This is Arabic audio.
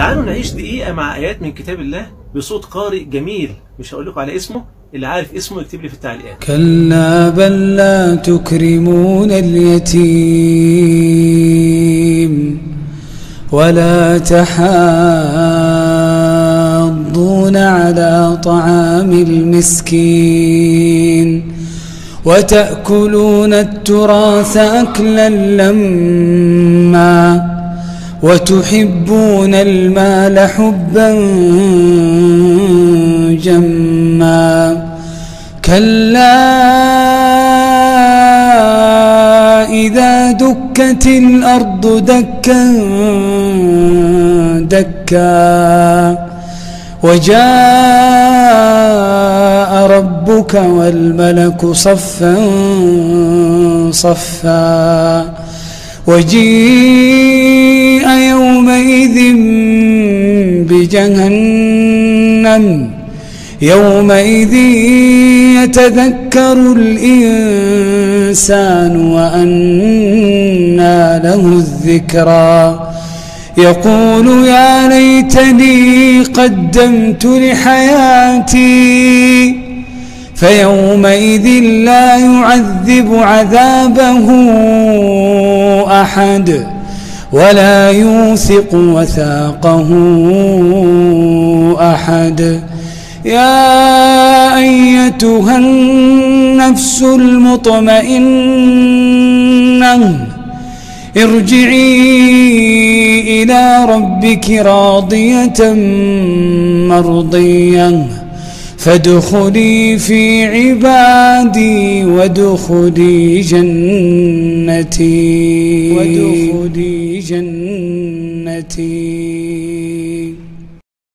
تعالوا نعيش دقيقة مع آيات من كتاب الله بصوت قارئ جميل، مش هقول لكم على اسمه، اللي عارف اسمه يكتب لي في التعليقات. كلا بل لا تكرمون اليتيم ولا تحاضون على طعام المسكين وتأكلون التراث أكلا لما وتحبون المال حبا جما كلا إذا دكت الأرض دكا دكا وجاء ربك والملك صفا صفا وجيء يومئذ بجهنم يومئذ يتذكر الإنسان وأنى له الذكرى يقول يا ليتني قدمت لحياتي فيومئذ لا يعذب عذابه أحد ولا يوثق وثاقه أحد يا أيتها النفس المطمئنة ارجعي إلى ربك راضية مرضية فادخلي في عبادي وادخلي جنتي